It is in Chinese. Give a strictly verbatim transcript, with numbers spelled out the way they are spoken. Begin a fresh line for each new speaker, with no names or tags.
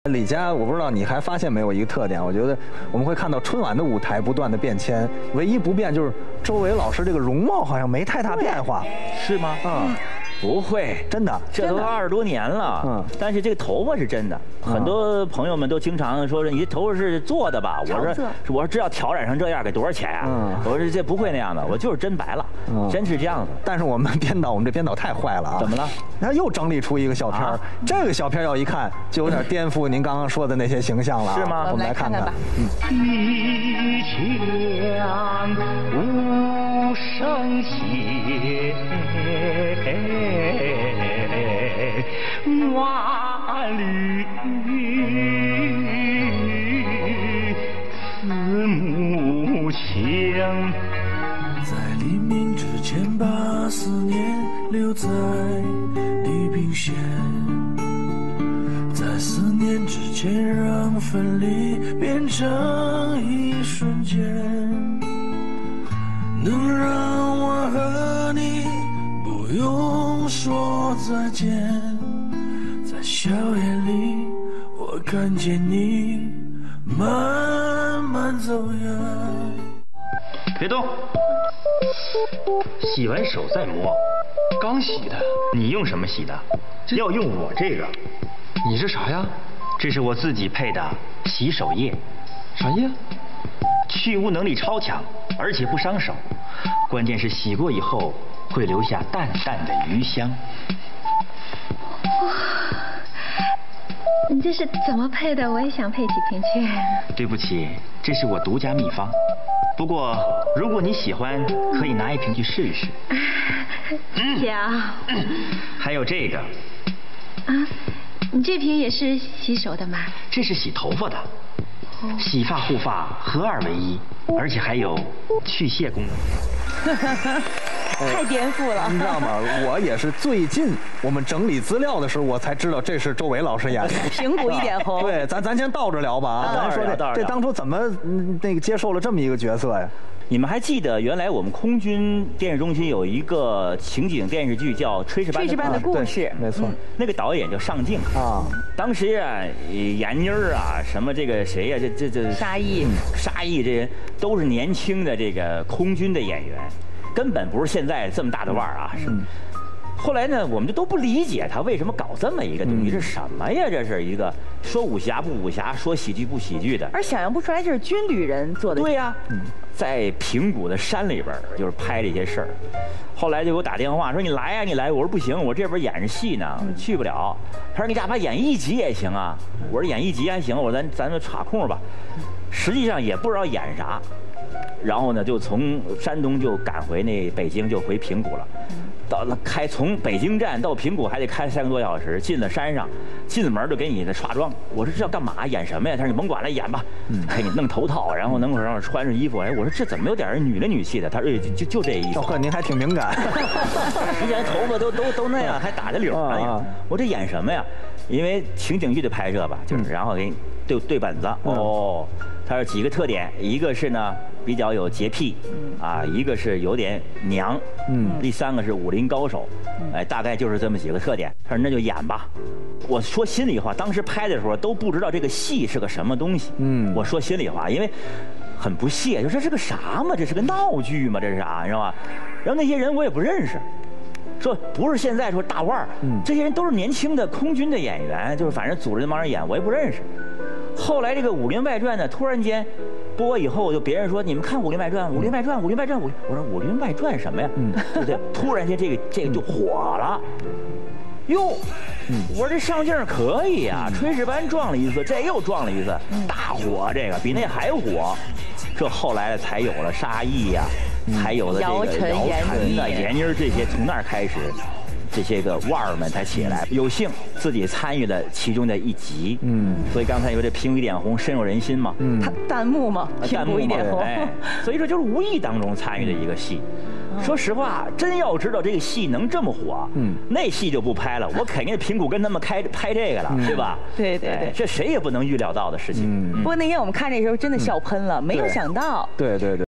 李佳，我不知道你还发现没有一个特点？我觉得我们会看到春晚的舞台不断的变迁，唯一不变就是周伟老师这个容貌好像没太大变化，
是吗？
嗯，
不会，
真的，
这都二十多年了。嗯，但是这个头发是真的，很多朋友们都经常说是你这头发是做的吧？我说我说这要挑染成这样，给多少钱啊？嗯，我说这不会那样的，我就是真白了，真是这样子。
但是我们编导，我们这编导太坏了啊！
怎么了？
他又整理出一个小片儿，这个小片要一看就有点颠覆您刚刚说的那些形象了，
是吗？
我们来看看吧。
一腔无声息，万里慈母情。
在黎明之前，把思念留在地平线。在思念之前，让分离变成一瞬间，能让我和你不用说再见。在硝烟里，我看见你慢慢走远。
别动，洗完手再摸。
刚洗的。
你用什么洗的？要用我这个。
你这啥呀？
这是我自己配的洗手液。
啥液？
去污能力超强，而且不伤手。关键是洗过以后会留下淡淡的余香。
哇，你这是怎么配的？我也想配几瓶去。
对不起，这是我独家秘方。不过如果你喜欢，可以拿一瓶去试一试。
谢谢啊。
还有这个。
啊，你这瓶也是洗手的吗？
这是洗头发的。洗发护发合二为一，而且还有去屑功能。
太颠覆了，
你知道吗？我也是最近我们整理资料的时候，我才知道这是周伟老师演的。
平谷一点红。
对，咱咱先倒着聊吧啊，咱说这这当初怎么那个接受了这么一个角色呀？
你们还记得原来我们空军电视中心有一个情景电视剧叫《炊事班
炊事班的故事》，
没错，
那个导演叫尚敬啊。当时啊，闫妮儿啊，什么这个谁呀，这这这
沙溢，
沙溢这些都是年轻的这个空军的演员，根本不是现在这么大的腕儿啊。是。后来呢，我们就都不理解他为什么搞这么一个东西，这什么呀？这是一个说武侠不武侠，说喜剧不喜剧的，
而想象不出来这是军旅人做的。
对呀，在平谷的山里边就是拍这些事儿。后来就给我打电话说你来呀，你来。我说不行，我这边演着戏呢，去不了。他说你哪怕演一集也行啊。我说演一集还行，我说咱咱就插空吧。实际上也不知道演啥，然后呢就从山东就赶回那北京，就回平谷了。到了开从北京站到平谷还得开三个多小时，进了山上，进门就给你那刷妆。我说这要干嘛？演什么呀？他说你甭管了，演吧。给你弄头套，然后能让穿上衣服。哎，我说这怎么有点女的女气的？他说就就就这意思。
赵贺，您还挺敏感。
你想头发都都都那样，还打着绺哎呀，我这演什么呀？因为情景剧的拍摄吧，就是然后给你对对本子。哦，它有几个特点，一个是呢比较有洁癖，啊，一个是有点娘，嗯，第三个是武林高手，哎，大概就是这么几个特点。他说那就演吧。我说心里话，当时拍的时候都不知道这个戏是个什么东西。嗯，我说心里话，因为很不屑，就说这是个啥嘛？这是个闹剧嘛？这是啥？你知道吧？然后那些人我也不认识。说不是现在说大腕儿，这些人都是年轻的空军的演员，就是反正组织那帮人演，我也不认识。后来这个《武林外传》呢，突然间播以后，就别人说你们看《武林外传》，《武林外传》，《武林外传》，我我说《武林外传》什么呀？嗯，对不对？突然间这个这个就火了，哟，我说这上镜可以啊，炊事班撞了一次，这又撞了一次，大火，这个比那还火。这后来才有了沙溢呀。还有的这个姚晨呐、闫妮儿这些，从那儿开始，这些个腕儿们才起来。有幸自己参与了其中的一集，嗯，所以刚才有这平谷一点红深入人心嘛，嗯，
他弹幕嘛，
弹幕一点红，哎，所以说就是无意当中参与的一个戏。说实话，真要知道这个戏能这么火，嗯，那戏就不拍了，我肯定平谷跟他们开拍这个了，对吧？
对对对，
这谁也不能预料到的事情。
不过那天我们看这时候真的笑喷了，没有想到。
对对对。